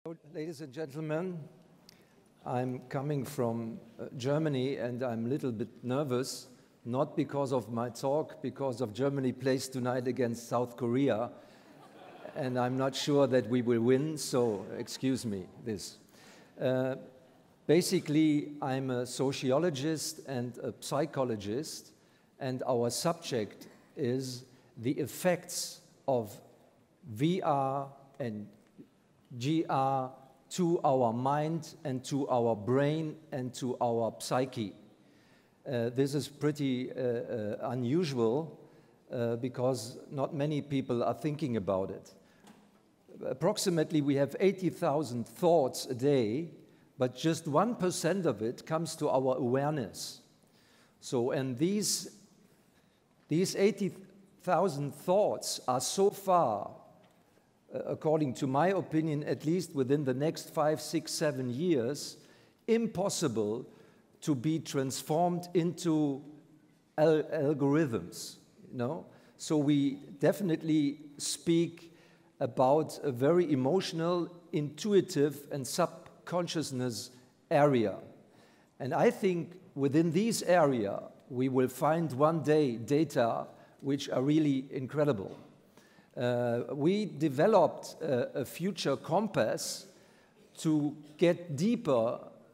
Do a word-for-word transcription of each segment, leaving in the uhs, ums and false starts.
Ladies and gentlemen, I'm coming from uh, Germany and I'm a little bit nervous, not because of my talk, because of Germany plays tonight against South Korea, and I'm not sure that we will win, so excuse me this. Uh, basically, I'm a sociologist and a psychologist, and our subject is the effects of V R and G R to our mind and to our brain and to our psyche. Uh, this is pretty uh, uh, unusual uh, because not many people are thinking about it. Approximately we have eighty thousand thoughts a day, but just one percent of it comes to our awareness. So, and these, these eighty thousand thoughts are so far, according to my opinion, at least within the next five, six, seven years, impossible to be transformed into al algorithms, you know? So we definitely speak about a very emotional, intuitive, and subconsciousness area. And I think within this area, we will find one day data which are really incredible. Uh, we developed a, a future compass to get deeper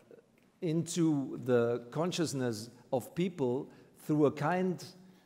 into the consciousness of people through a kind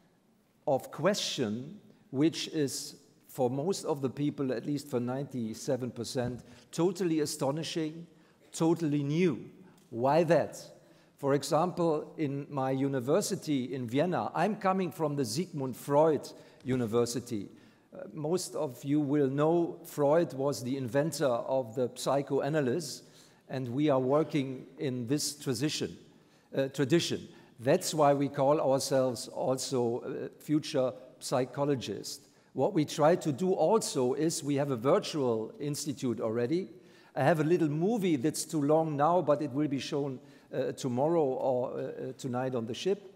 of question which is, for most of the people, at least for ninety-seven percent, totally astonishing, totally new. Why that? For example, in my university in Vienna, I'm coming from the Sigmund Freud University. Uh, most of you will know Freud was the inventor of the psychoanalysis, and we are working in this tradition. Uh, tradition. That's why we call ourselves also uh, future psychologists. What we try to do also is we have a virtual institute already. I have a little movie that's too long now, but it will be shown uh, tomorrow or uh, tonight on the ship.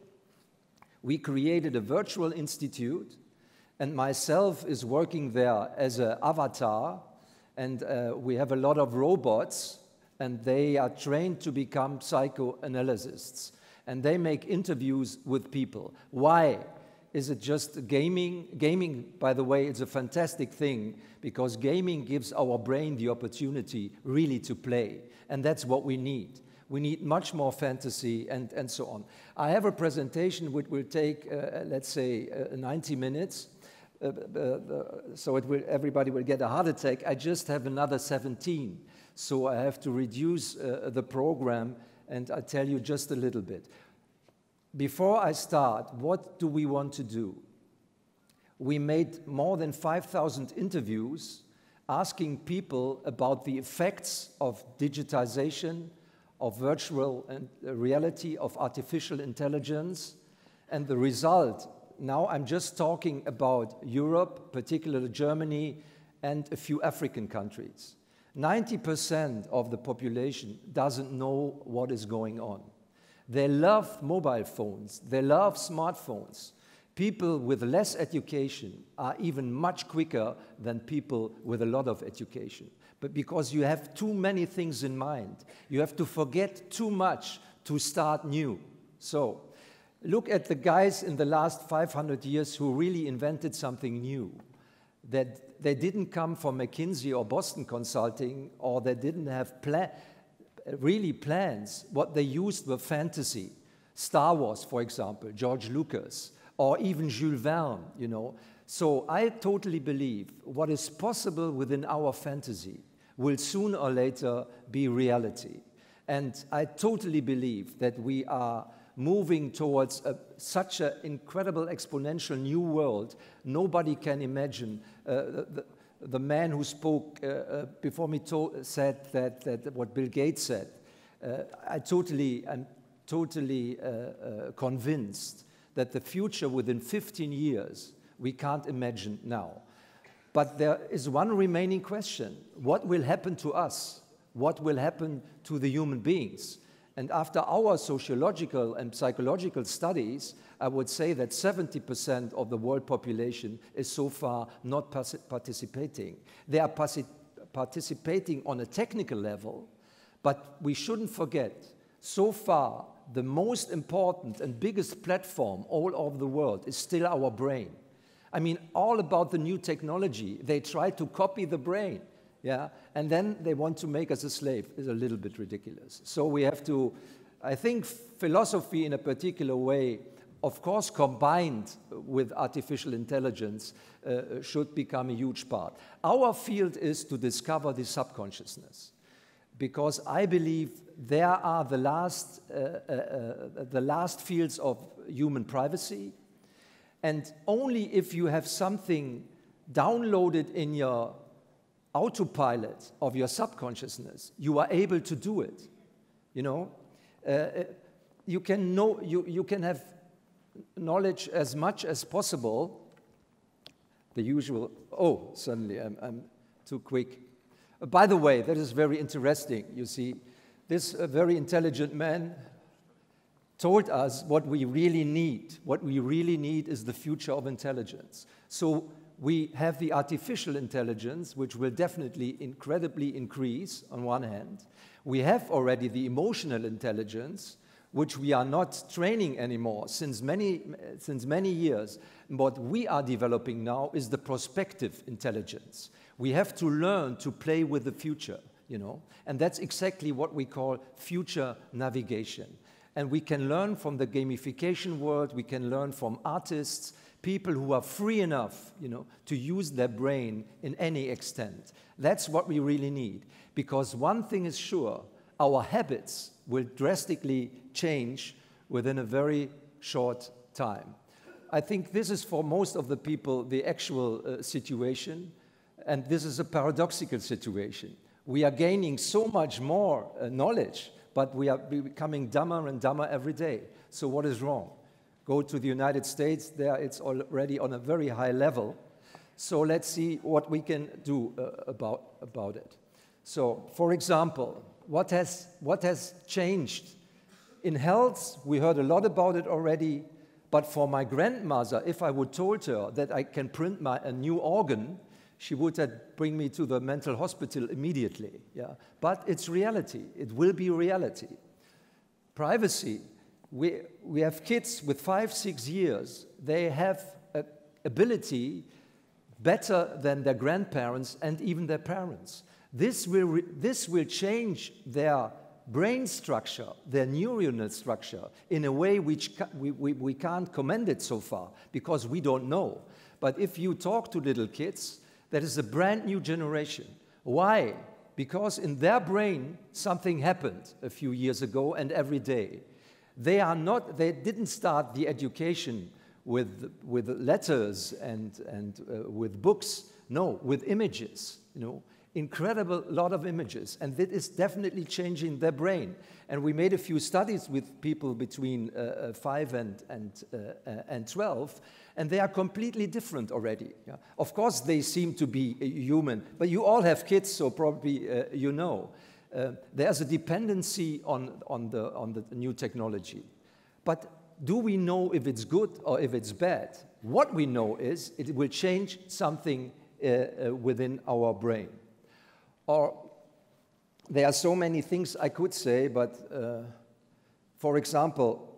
We created a virtual institute, and myself is working there as an avatar, and uh, we have a lot of robots, and they are trained to become psychoanalysts, and they make interviews with people. Why? Is it just gaming? Gaming, by the way, is a fantastic thing, because gaming gives our brain the opportunity really to play, and that's what we need. We need much more fantasy and, and so on. I have a presentation which will take, uh, let's say, uh, ninety minutes, Uh, uh, so it will, everybody will get a heart attack. I just have another seventeen, so I have to reduce uh, the program, and I'll tell you just a little bit. Before I start, what do we want to do? We made more than five thousand interviews asking people about the effects of digitization, of virtual reality, of artificial intelligence, and the result. Now I'm just talking about Europe, particularly Germany, and a few African countries. ninety percent of the population doesn't know what is going on. They love mobile phones, they love smartphones. People with less education are even much quicker than people with a lot of education. But because you have too many things in mind, you have to forget too much to start new. So, look at the guys in the last five hundred years who really invented something new. That they didn't come from McKinsey or Boston Consulting, or they didn't have pla really plans. What they used were fantasy. Star Wars, for example, George Lucas, or even Jules Verne, you know. So I totally believe what is possible within our fantasy will sooner or later be reality. And I totally believe that we are moving towards a, such an incredible exponential new world. Nobody can imagine. Uh, the, the man who spoke uh, uh, before me said that, that what Bill Gates said. Uh, I totally, I'm totally uh, uh, convinced that the future within fifteen years we can't imagine now. But there is one remaining question. What will happen to us? What will happen to the human beings? And after our sociological and psychological studies, I would say that seventy percent of the world population is so far not participating. They are participating on a technical level, but we shouldn't forget, so far, the most important and biggest platform all over the world is still our brain. I mean, all about the new technology, they try to copy the brain, yeah? And then they want to make us a slave. It's a little bit ridiculous. So we have to, I think philosophy in a particular way, of course, combined with artificial intelligence, uh, should become a huge part. Our field is to discover the subconsciousness, because I believe there are the last, uh, uh, uh, the last fields of human privacy, and only if you have something downloaded in your autopilot of your subconsciousness, you are able to do it. You know, uh, you can know, you, you can have knowledge as much as possible. The usual, oh, suddenly I'm, I'm too quick. Uh, by the way, that is very interesting. You see, this uh, very intelligent man told us what we really need. What we really need is the future of intelligence. So we have the artificial intelligence, which will definitely incredibly increase on one hand. We have already the emotional intelligence, which we are not training anymore since many, since many years. What we are developing now is the prospective intelligence. We have to learn to play with the future, you know, and that's exactly what we call future navigation. And we can learn from the gamification world, we can learn from artists, people who are free enough, you know, to use their brain in any extent. That's what we really need, because one thing is sure, our habits will drastically change within a very short time. I think this is for most of the people the actual uh, situation, and this is a paradoxical situation. We are gaining so much more uh, knowledge, but we are becoming dumber and dumber every day. So what is wrong? Go to the United States, there it's already on a very high level. So let's see what we can do uh, about, about it. So, for example, what has, what has changed? In health, we heard a lot about it already, but for my grandmother, if I would told her that I can print my, a new organ, she would have bring me to the mental hospital immediately. Yeah? But it's reality. It will be reality. Privacy. We, we have kids with five, six years. They have an ability better than their grandparents and even their parents. This will, re this will change their brain structure, their neuronal structure, in a way which ca we, we, we can't commend it so far, because we don't know. But if you talk to little kids, that is a brand new generation. Why? Because in their brain, something happened a few years ago and every day. They are not, they didn't start the education with, with letters and, and uh, with books. No, with images, you know. Incredible lot of images, and that is definitely changing their brain. And we made a few studies with people between uh, five and, and, uh, uh, and twelve, and they are completely different already. Yeah? Of course, they seem to be human, but you all have kids, so probably uh, you know. Uh, there's a dependency on, on, the, on the new technology. But do we know if it's good or if it's bad? What we know is it will change something uh, uh, within our brain. Or there are so many things I could say, but uh, for example,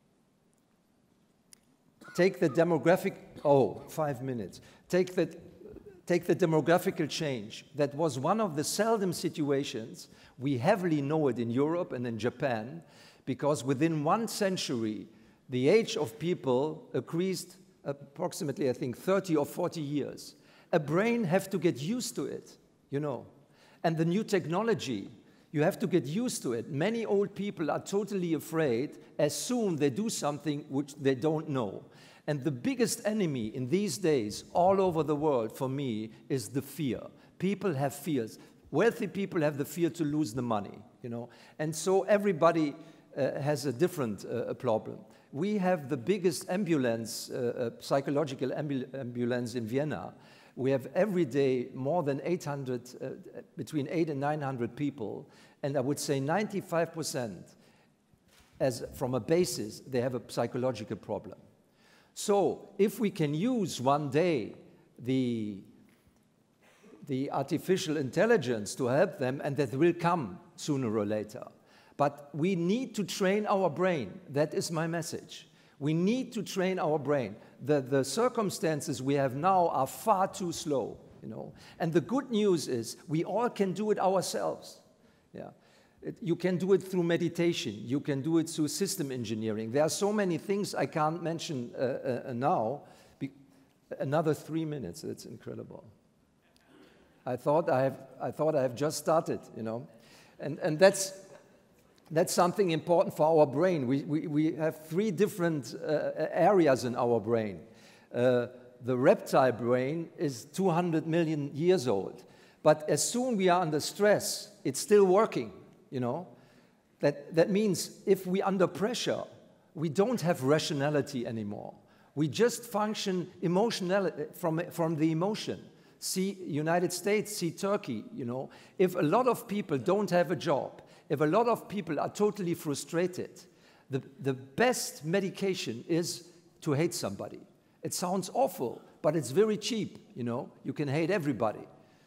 take the demographic, oh, five minutes. Take the, take the demographical change. That was one of the seldom situations. We heavily know it in Europe and in Japan, because within one century, the age of people increased approximately, I think, thirty or forty years. A brain has to get used to it, you know. And the new technology, you have to get used to it. Many old people are totally afraid as soon they do something which they don't know. And the biggest enemy in these days all over the world for me is the fear. People have fears. Wealthy people have the fear to lose the money, you know. And so everybody uh, has a different uh, problem. We have the biggest ambulance, uh, uh, psychological ambu ambulance in Vienna. We have every day more than eight hundred, uh, between eight and nine hundred people, and I would say ninety-five percent, as from a basis, they have a psychological problem. So if we can use one day the, the artificial intelligence to help them, and that will come sooner or later. But we need to train our brain. That is my message. We need to train our brain. The, the circumstances we have now are far too slow, you know. And the good news is we all can do it ourselves. Yeah. It, you can do it through meditation. You can do it through system engineering. There are so many things I can't mention uh, uh, now. Be another three minutes. That's incredible. I thought I have, I thought I have just started, you know. And, and that's, that's something important for our brain. We, we, we have three different uh, areas in our brain. Uh, the reptile brain is two hundred million years old. But as soon we are under stress, it's still working, you know. That, that means if we under pressure, we don't have rationality anymore. We just function emotional, from, from the emotion. See United States, see Turkey, you know. If a lot of people don't have a job, if a lot of people are totally frustrated, the, the best medication is to hate somebody. It sounds awful, but it's very cheap, you know. You can hate everybody.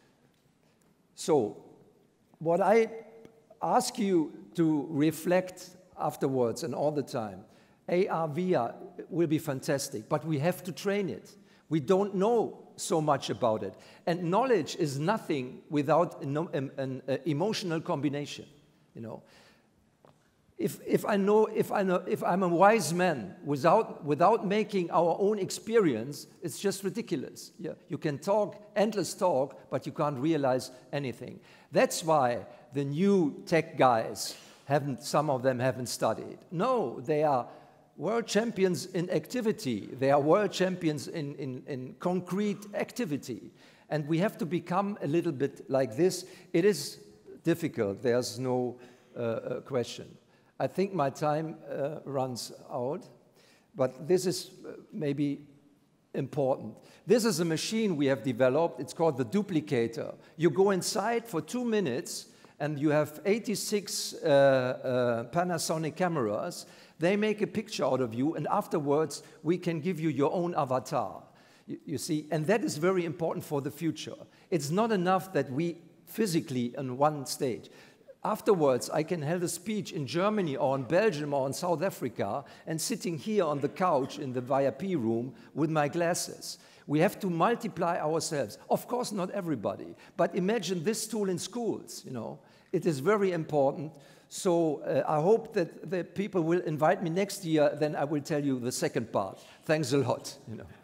So, what I ask you to reflect afterwards and all the time, A R, V R will be fantastic, but we have to train it. We don't know so much about it. And knowledge is nothing without an, an, an, an emotional combination, you know. If, if, I know, if, I know, if I'm a wise man without, without making our own experience, it's just ridiculous. Yeah, you can talk, endless talk, but you can't realize anything. That's why the new tech guys, haven't, some of them haven't studied. No, they are world champions in activity. They are world champions in, in, in concrete activity. And we have to become a little bit like this. It is difficult. There's no uh, question. I think my time uh, runs out, but this is uh, maybe important. This is a machine we have developed. It's called the duplicator. You go inside for two minutes, and you have eighty-six uh, uh, Panasonic cameras. They make a picture out of you, and afterwards, we can give you your own avatar. You, you see, and that is very important for the future. It's not enough that we physically on one stage. Afterwards, I can hold a speech in Germany or in Belgium or in South Africa and sitting here on the couch in the V I P room with my glasses. We have to multiply ourselves. Of course, not everybody, but imagine this tool in schools, you know. It is very important. So uh, I hope that the people will invite me next year, then I will tell you the second part. Thanks a lot, you know.